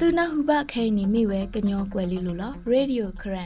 သူနာဟုဘခဲနေမိဝဲကညောကွယ်လေးလိုလားရေဒီယိုခရန်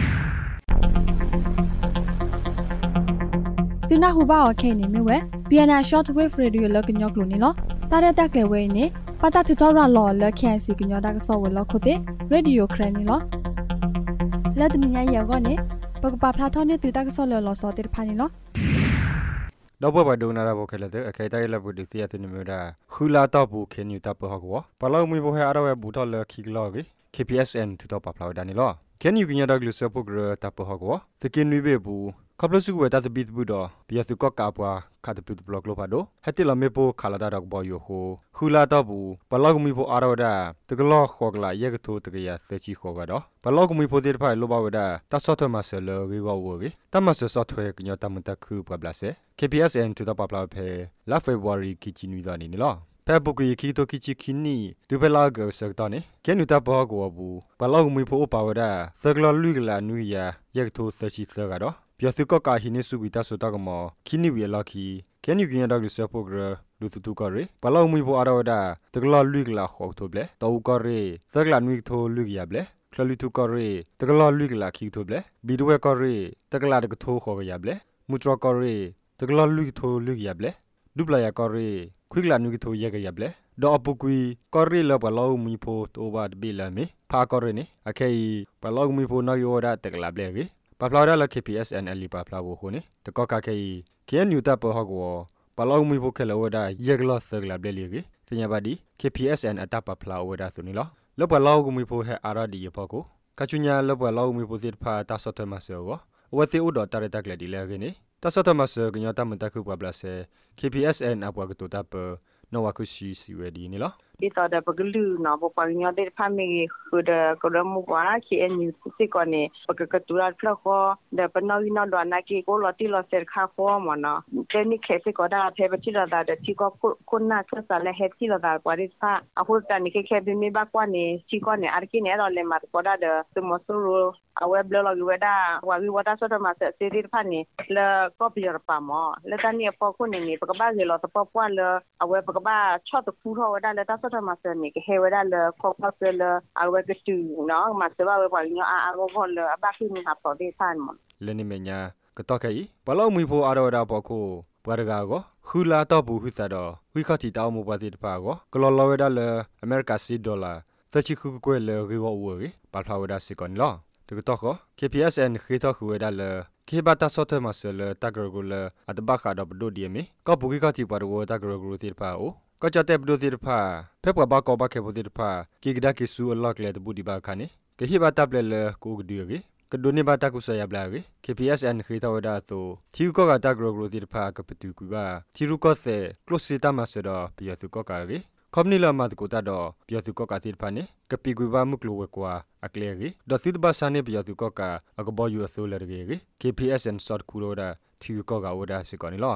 သူနာဟုဘခဲနေမိဝဲ KIC Shortwave Radio လကညောကလိုနေလောတာရတက်လေဝဲနေပတာတူတော်ရလောလ KIC ကညောဒါကဆောဝဲလခိုတဲ့ရေဒီယိုခရန်နေလောလက်တနညာရောကနေပကပဖလာထောနေတူတာကဆောလောဆောတဲ့ဖာနေလောတော့ဘဒုနာရဘခဲလက်တဲ့အခိုင်တိုင်းလက်ဘူးဒီစီယသနေမျိုးဒါခူလာတော့ဘူးခင်ယူတပ်ပဟကောဘလောက်မီဘဟရဝဲဘူးတော့လခိကလောကေ KPSN တူတော့ပဖလာဒါနေလောခင်ယူကညတော့ဂလူဆပုဂရတပ်ပဟကောသကင်းနွေဘေဘူးကပလစုဝဲတသဘစ်ဘူးတော့ဘီယစုကကပွားခတ်တူဘလော့ကလောပါတော့ဟက်တီလမေပိုခလာဒါတော့ဘောယိုဟိုခူလာတော့ဘူးဘလောက်မီဘအရောဒါတကလောခေါကလာယေကတူတကရစချီခေါကတော့ဘလောက်မီဖိုတဲ့ဖိုင်လောပါဝဒါတဆော့ထမဆလဝေဝဝေတမဆဆော့ထွဲကညတမတခုပပလာစေ KPSN တူတော့ပပလာဖေလာဖေဗူရီကီချီနွီဒါနေလောဖေဘုကီကီတိုကီချီခီနီဒူဘလာဂောဆက်တော့နေကဲနူတာဘောကောဘူးဘလောက်မီဖိုပါဝဒါစကလလူကလာနွီယာယေကတူစချီဆကတော့ပြစုကကာဟိနေစုဘီတဆတော့ကမခိနီဝီလာခီကဲနူကင်းတော့ဆပုဂရလူတူကရေဘလောက်မီဖိုအရောဒါတကလလူကလာခေါတိုဘလေတောကရေစကလနွီထိုလူကရဘလေခလလူတူကရေတကလလူကလာခီတိုဘလေဘီဒဝဲကရေတကလာတကထိုခေါရဘလေမူထရကရေတကလလူထိုလူကရဘလေဒုပလာယကရေခွိကလာနွီထိုရကရဘလေဒေါ်ပုကွီကရေလဘလောက်မီဖိုတိုဘာဒဘီလာမီဖာကရေနေအခေဘလောက်မီဖိုနော်ယောဒါတကလာဘလေကေပပလာဒါလ KPSN အလီပပလာဘိုခုနေတကောကကေကေနျူတပ်ပဟကောပလောက်မီဖိုခဲလောဒါယေဂလောဆဂလာဘလေလီကေစညာဘာဒီ KPSN အတပ်ပပလာဝဒါဆုနီလောလဘလောက်မီဖိုဟဲအာရဒီယပကိုကချူညာလဘလောက်မီဖိုစစ်ဖာတဆတ်တမဆောဝစီဥဒတာရတက်လေဒီလေကေနေတဆတ်တမဆောကညတမတခုပပလာစေ KPSN အပွားကတူတပ်နော်ဝခုရှိစီဝဲဒီနီလောဒီတော့တဲ့ပကလူနော်ပပညတဲ့ဖမ်းမီခုဒကရမကွာချီအန်ယူစစ်ကနေပကကတူရဖလခေါ်တဲ့ပနော်ဝီနော်ဒနာကီကိုလော်တီလော်ဆက်ခါခေါ်မနော်တဲ့နိခေစကောဒါဖေပချီလာတဲ့ချီကောခုနာခဆာလေဟက်ချီလာတာကွာရစ်ဖာအခုတန်နိခေခေဘီမီဘကွာနေချီကောနေအာကိနေတော့လေမတ်ကောဒါတဲ့စမဆူရအဝဲဘလော်ဝဲဒါဝါဝီဝတာဆောတမဆက်စီရီဖာနေလေကောပီရပါမောလေတန်နီပခုနေနေပကဘာဂျေလောတပပွာလေအဝဲပကဘာချော့တဖူထောဝဒါလေတဆောတမဆက်နေခေဝဒါလေခေါပဆလေအဝဲကတူနော်မဆဘာဝဲပါညအာအဘောလေအဘခိနေဟာပေါ်ဒီဖန်မလေနိမညာကတော့ကေဘလောက်မီဖိုအရောဒါဘောကိုဘွာဒကာကိုခူလာတော့ဘူးဟိသတော့ဝိခတိတောင်းမပါတိတပါကိုကလော်လော်ဝဒါလေအမေရိကစီဒေါ်လာသချီခုကွဲလေရီဝဝေပါဖလာဝဒါစီကွန်လောတကတော့ KPSN ခေတော့ခွေဒါလေခေဘတာဆော့ထမဆလေတဂရဂူလေအတဘခါတော့ဘဒိုဒီမီကဘူဂီကတိပါရောတဂရဂူတိပါအိုကကြတဲ့ဘဒိုတိပါဖေပဘာကောဘခေဘတိပါကိဂဒကိဆူအလော့ကလေတဘူဒီပါခါနေခေဟိဘတာပလေလေကိုဂဒီရေကဒိုနေဘတာကုဆယဘလာရေ KPSN ခေတော့ဒါဆိုချီကောကတဂရဂူတိပါကပတူကူပါချီရူကောဆေကလောစီတာမဆတော့ပြယသူကောကာရေခမနီလာမတ်ကိုတာတော့ပြသူကောကတိဖာနေကပီကွေဘာမကလိုဝကွာအကလေကြီးဒသစ်ဘာဆာနေပြသူကောကအကဘောယူဆိုလရကြီး KPSN short ကူရောဒါတီကောကဝဒါစီကောနီလော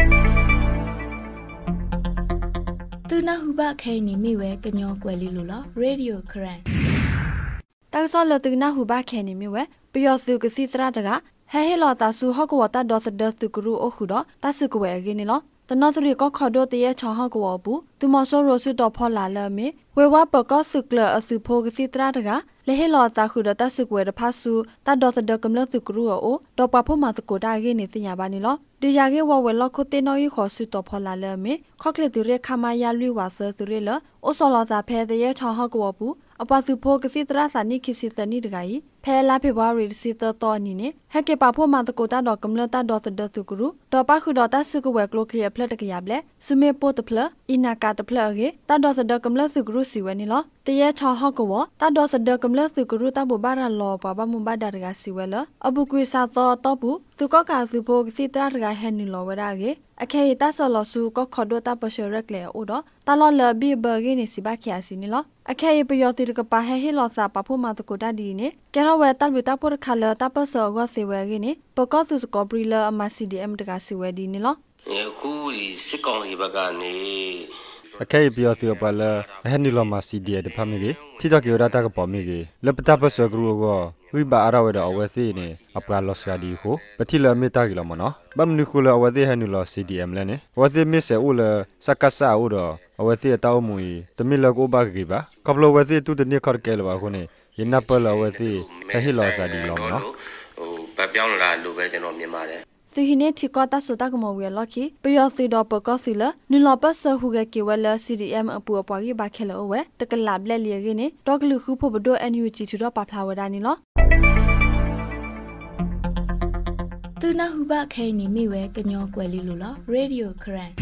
သူနာဟုဘခဲနေမိဝဲကညောကွယ်လေးလိုလားရေဒီယိုခရန်တာကဆောလသူနာဟုဘခဲနေမိဝဲပျော်စုကစီစရတကဟဲဟဲလောတာဆူဟော့ကောတာဒေါ်စဒတ်ကူရူအခုတော့တဆကွယ်ကြီးနေလောတနော်စရီကခေါ်တော့တရဲ့ချောင်းဟောက်ကောဘူးသူမဆိုးရိုစစ်တော့ဖော်လာလဲမေဝဲဝပကဆုကလအစုဖိုကစီတရာတကလေဟဲလောတာခုတော့တဆကွယ်တဖဆူတဒေါ်စဒကမလစုကရူအိုတော့ပဖို့မစကိုတာကြီးနေတင်ရပါနေလောဒီရကေဝဝဲလောက်ခုတေနော်ရီခေါ်ဆုတော့ဖော်လာလဲမေခေါကလေသူရဲခမယာလွိဝါဆသူရဲလအိုဆောလောတာဖဲတရဲ့ချောင်းဟောက်ကောဘူးအပစုဖိုကစီတရာစာနိခိစီတနိတကကြီးဖဲလာဖေဘဝရီစီတတော်နီနေဟက်ကေပါဖို့မတကိုတာတော့ကမလတာတော့တဒသူကရူတော့ပခုတော့တဆကဝဲကလိုကလီဖလက်တကရဘလဲစုမေပိုတဖလအီနာကာတဖလကေတာတော့စဒကမလစုကရူစီဝဲနီလောတရဲ့ချောင်းဟောက်ကောတာတော့စဒကမလစုကရူတာဘဘာရလောပပမဘဒါရကစီဝဲလအပုကွေစာတော့ဘူးသူကကာစုဖိုကစီတရာတကဟဲနီလောဝဲရာကေအခေတဆလဆူကခေါ်တော့တာပရှရက်လေအိုတော့တာလောလဘီဘဂင်းနေစီဘခ စီနီလောအခေပယောတိကပါဟဲဟီလောစာပဖို့မတကိုတာဒီနေကဲရဝဲတပ်လူတပ်ပေါ်ခါလတပ်ပဆောကစီဝဲကင်းနေပကောသူစကောပရီလာအမစီဒီအမ်တကစီဝဲဒီနီလောအခုဒီစစ်ကောင်စီဘက်ကနေအ a K P O C O Pala, a Heniloma CD at the Pamigi, Titaki Rata Pomigi, Leptapa Gru, we bar out our thing, a Paloscadi ho, Patilla Metagilomona, Bamnicula over the Henula CDM Lene, was the Miss Ula, Sakasa Udo, over the Taumui, the Miller go back giver, couple over there to the near Corkelva Hone, in Napoli over the Hilos Adilomno. Từ khi này thì có ta số ta có một việc là khi bây giờ từ đó có sự là nên là bắt đầu huề kêu là CDM ở bùa bảo cái bà khai là ổe, tất cả làm lại liền cái này, đó cái lưu khu bộ đồ NUG từ đó bắt đầu ra này lo. Từ na huba khai ni mi we cái nhau quay liu lo radio current.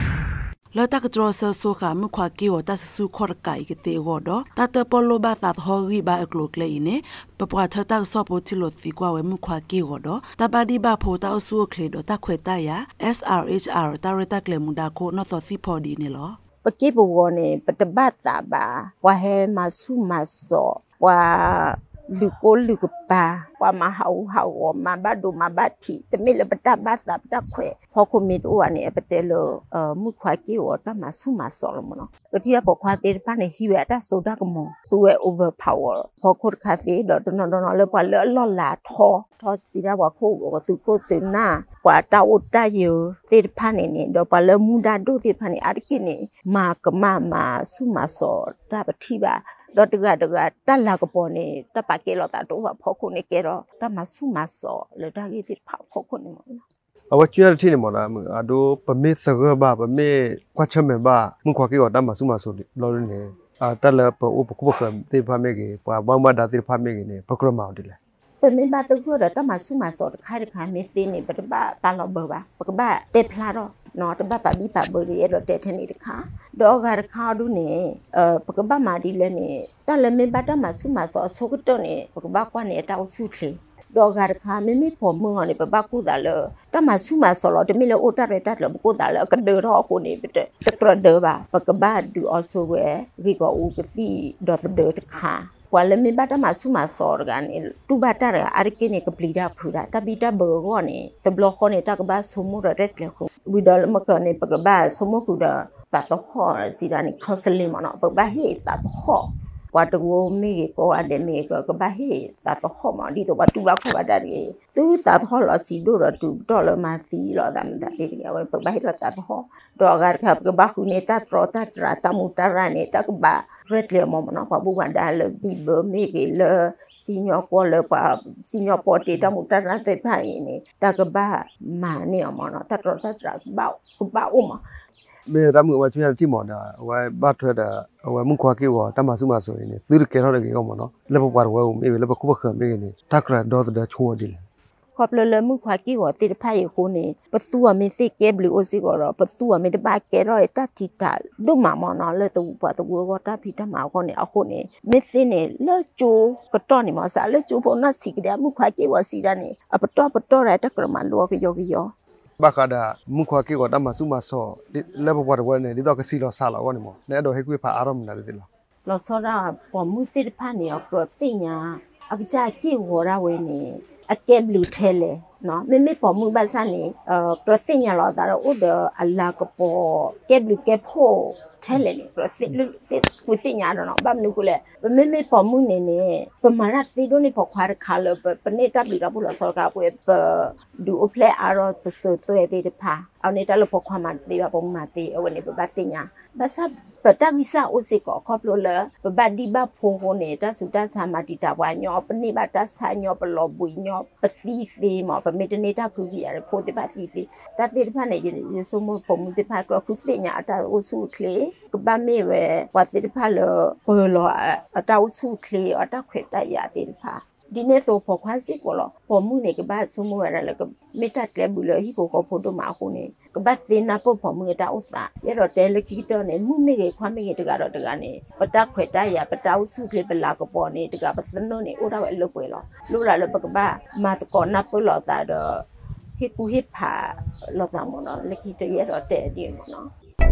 Lỡ ta cái trò sơ số cả mức khoa kêu ta sẽ su khoa cái tế gõ đó ta tự polo ba ta họ ghi ba ở lục lệ này bà bà thợ ta so bố chỉ lột phí qua với mức khoa kêu đó ta ba đi ba phố ta ở su kề đó ta khỏe ta ya SRHR ta rồi ta kề mùng đa cô nó so si phò đi này lo bà kia bố này bà ta ba ta ba qua hè mà su mà so qua lưu cô lưu bà qua mà hậu mà ba đồ mà ba thịจะไม่เลยบัดบาสับดักแขพอคนมีตัวเนี่ยประเดี๋ยวมุขวากี่วตั้งมาสู้มาสอนมันเนาะก็ที่บอกว่าเดี๋ยวป้าเนี่ยฮิวได้โซดากมองตัว overpower พอคนคาเฟ่เดี๋ยวตอนเลยว่าเลอะล่อหลาทอสิได้ว่าคู่ก็ตัวก็ตัวหน้ากว่าตาอุดได้เยอะเดี๋ยวป้าเนี่ยเดี๋ยวป้าเลยมุดาดูเดี๋ยวป้าเนี่ยอาทิตย์เนี่ยมาก็มาสู้มาสอนได้ปฏิบัติดอกตาลากปอนี่ตาปากเกลอตาตัวว่าพอคนนี่เกลอตามาสู้มาสอเลยได้ที่ติดเผาพอคนนี่มั้งเอาว่าเชื่อที่นี่หมดนะมึงดูปะเมสกบ้าปะเมกว่าเชื่อมบ้ามึงขวากี่ก็ตามาสู้มาสอเราเนี่ยแต่ละปะอุปคุปะติพาเมกีปะบางมาดาติพาเมกีเนี่ยปะกระมาดิเลยเป็นไม่บ้าตัวก็ตามาสู้มาสอใครเมซีนี่ปะบ้าปาลอเบอร์บ้าปะบ้าเตพลาดเนาะตาบ้าปะบีปะเบอร์เอโรเตเทนี่ค่ะดอกการข้าวดูเนี่ยปะบ้ามาดีเลยเนี่ยแต่ละไม่บ้าตามาสู้มาสอสุกตัวเนี่ยปะบ้ากว่าเนี่ยตาสู้เลยดอกการข้าวไม่พอมือเนี่ยปะบ้ากูด่าเลยตามาสู้มาสอเราจะไม่เลยโอตาเรตัดเลยกูด่าเลยก็เดินรอคนนี้ไปจะกระเดินบ้าปะบ้าดูออสเวรีก็อูกที่ดอกเดินจะขาว่าเลยไม่บ้าตามาสู้มาสอกันเนี่ยตู้บ้าตาเลยอาริเกเนี่ยก็ปลีดาพูดตาบีดาเบอร์ก็เนี่ยตบล็อกคนเนี่ยตากบ้าสมุนเร็ดเลยคุณวิดาลมาเกิดเนี่ยปะบ้าสมุนกูด่าตัดต่อสิดานี่คอนซัลลิมเนาะปะบ้าเฮตัดต่อว่าตัวมีก็อันเดมีก็บ้าเฮตัดต่อมาดีตัวว่าตัวว่าเขาว่าได้เลยตัวตัดต่อเราสิดูเราตัวต่อเรามาสิเราดำได้ที่เอาไว้ปะบ้าเฮเราตัดต่อดอกการครับก็บ้าคุณเนี่ยตัดต่อตัดราตามุตาราเนี่ยตากบ้าเร็ดเลยมองมันว่าบุกันได้เลยบีเบอร์มีกี่เลยสิญญาพอเลยว่าสิญญาพอที่ตามุตาราเตพายนี่ตากบ้ามาเนี่ยมองเนาะตัดต่อตัดราบ้ากูบ้ามาเมื่อรับมือว่าช่วยที่หมอนะว่าบ้านเธอเด้อว่ามึงขวากี่ว่าตามาสู้มาสวยเนี่ยซื้อเกลืออะไรกี่ก็หมดเนาะแล้วพอว่าไม่แล้วพอคุบเขื่อนไม่กี่นี่ถ้ากระโดดเดือดชัวดิขอบเลยมึงขวากี่ว่าติดพายคนนี่ประตูไม่สิเก็บหรือโอซิก็รอประตูไม่ได้บ้าเกล้อตัดทิตาดูหมามอนเลยตัวก็ตัดพิธาหมาคนนี่เอาคนนี่ไม่สิเนี่ยเลือจูก็ต้อนนี่มาซะเลือจูพวกนั้นสิกเดียมึงขวากี่ว่าสิจานี่ปะต้ออะไรตะกระมันลัวก็ยอบ้าก็ได้มึงขวากี่ก็ตามาสู้มาสอแล้วพอว่าเนี่ยนี่ต้องก็สิรอซาละวันนี่มั้งเนี่ยโดยให้กูพาอารมณ์นั่นเลยล่ะเราสอนพอมึงสิพาเนี่ยก็สิญาอักจากี่หัวเราเวนี่အကဲဘလူးထဲလေနော်မေပေါ်မှုဘာစနေပရစင်ရလာတာဥဒအလာကပေါ်ကဲဘလူးကဲဖို့ထဲလေပရစင်လူစစ်ကိုစင်ရတော့ဘာမလို့လဲမေပေါ်မှုနေနေပမာရစီဒိုနေပေါ်ခွာခါလပနေတာဘီရဘူးလို့ဆောကပွေပဒူအဖလက်အရောပစသွဲတဲ့တဖာအော်နေတာလို့ပေါ်ခွာမှတေးပါပုံမှတေးအဝနေပဘာစင်ညာဘာစပတဝိစာဥစီကောခေါပလိုလပဘဒီဘဖိုဟိုနေတာစုတဆာမတီတာဝါညောပနိဘတဆာညောပလောဘူညောပစီစီမောပမေတနေတာခုကြီးရဖိုတပစီစီတတိတဖနဲ့ရစမပုံတဖကခုစညာတာဥစုကလေကဘာမေဝဝတိတဖလောဘောလောအတာဥစုကလေအတာခွေတရတိတဖဒီနေ့ဆိုပေါ်ခွာစီကိုလောပေါ်မှုနေကဘာစမှုရလည်းကမေတ္တာကလေးဘူးလို့ဟိကိုကိုဖို့တော့မအခုနေကဘာစင်နာပေါ်မှုတာဥတာရတော့တဲလခိတော့နေမှုမေခွာမေတကတော့တကနေပတခွေတရပတဥစုကလေးပလာကပေါ်နေတကပစနိုနေဥတော့အလုပ်ပွဲလောလို့လာလို့ပကဘာမာတကောနာပလောတာတော့ဟိကူဟိဖာလောတာမနော်လခိတရတော့တဲဒီမနော်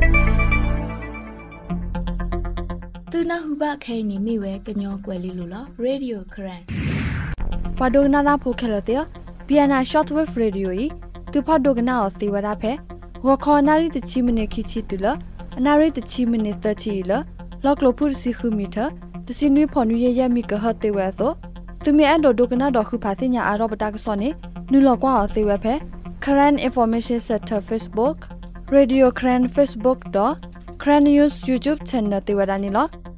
သူနာဟုဘခဲနေမိဝဲကညောကွယ်လီလိုလား Radio Current ပဒိုနာနာဖိုခဲလတဲ့ KIC Shortwave Radio ဤသူဖတ်ဒိုကနာအစီဝရဖဲဝခေါ်နာရီတချီမနေခိချီတူလนาริตชิมินิสเตอร์ชีละลอกโลพูดสิคุมิเถตสินุยพอนุเยยมีกะฮะเตวะโซตุมีอันโดดูกนาดอคือภาษิญาอารอบตากะซอนี่นุลอกว่าเตวะเพ Current Information Center Facebook Radio Current Facebook ดอ Current News YouTube Channel เตวะดานี่ลอ